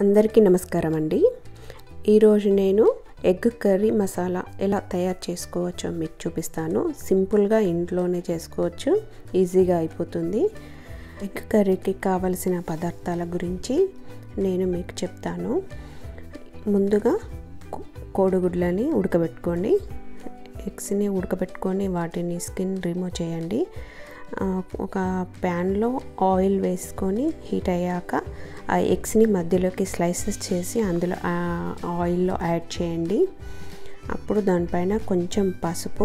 అందరికీ నమస్కారం అండి. ఈరోజు నేను ఎగ్ కర్రీ మసాలా ఎలా తయారు చేసుకోవచ్చో మీకు చూపిస్తాను. సింపుల్గా ఇంట్లోనే చేసుకోవచ్చు, ఈజీగా అయిపోతుంది. ఎగ్ కర్రీకి కావలసిన పదార్థాల గురించి నేను మీకు చెప్తాను. ముందుగా కోడిగుడ్లని ఉడకబెట్టుకోండి. ఎగ్స్ని ఉడకబెట్టుకొని వాటిని స్కిన్ రిమూవ్ చేయండి. ఒక ప్యాన్లో ఆయిల్ వేసుకొని హీట్ అయ్యాక ఆ ఎగ్స్ని మధ్యలోకి స్లైసెస్ చేసి అందులో ఆయిల్లో యాడ్ చేయండి. అప్పుడు దానిపైన కొంచెం పసుపు,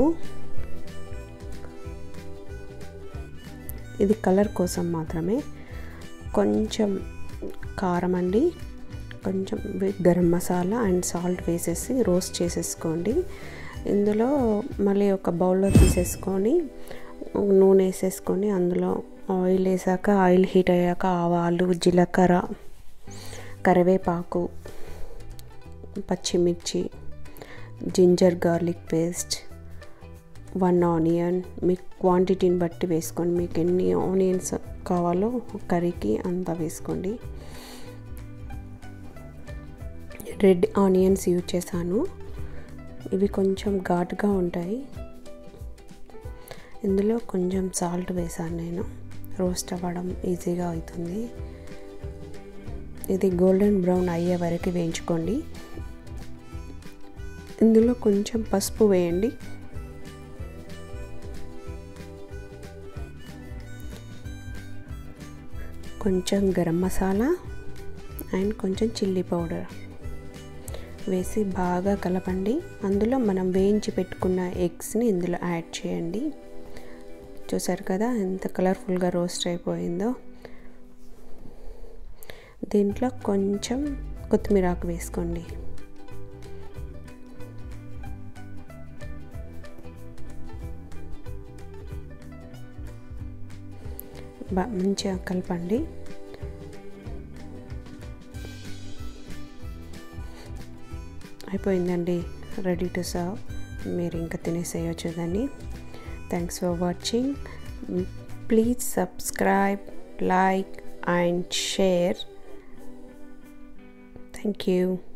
ఇది కలర్ కోసం మాత్రమే, కొంచెం కారం అండి, కొంచెం గరం మసాలా అండ్ సాల్ట్ వేసేసి రోస్ట్ చేసేసుకోండి. ఇందులో మళ్ళీ ఒక బౌల్లో తీసేసుకొని నూనె వేసేసుకొని అందులో ఆయిల్ వేసాక ఆయిల్ హీట్ అయ్యాక ఆవాలు, జీలకర్ర, కరివేపాకు, పచ్చిమిర్చి, జింజర్ గార్లిక్ పేస్ట్, 1 ఆనియన్, మీ క్వాంటిటీని బట్టి వేసుకోండి. మీకు ఎన్ని ఆనియన్స్ కావాలో కర్రీకి అంతా వేసుకోండి. రెడ్ ఆనియన్స్ యూజ్ చేశాను, ఇవి కొంచెం ఘాటుగా ఉంటాయి. ఇందులో కొంచెం సాల్ట్ వేసాను నేను, రోస్ట్ అవ్వడం ఈజీగా అవుతుంది. ఇది గోల్డెన్ బ్రౌన్ అయ్యే వరకు వేయించుకోండి. ఇందులో కొంచెం పసుపు వేయండి, కొంచెం గరం మసాలా అండ్ కొంచెం చిల్లీ పౌడర్ వేసి బాగా కలపండి. అందులో మనం వేయించి పెట్టుకున్న ఎగ్స్ని ఇందులో యాడ్ చేయండి. చూసారు కదా ఎంత కలర్ఫుల్గా రోస్ట్ అయిపోయిందో. దీంట్లో కొంచెం కొత్తిమీర ఆకు వేసుకోండి. మంచిగా కలపండి. అయిపోయిందండి, రెడీ టు సర్వ్. మీరు ఇంకా తినేసేయచ్చు దాన్ని. Thanks for watching. Please subscribe, like and share. Thank you.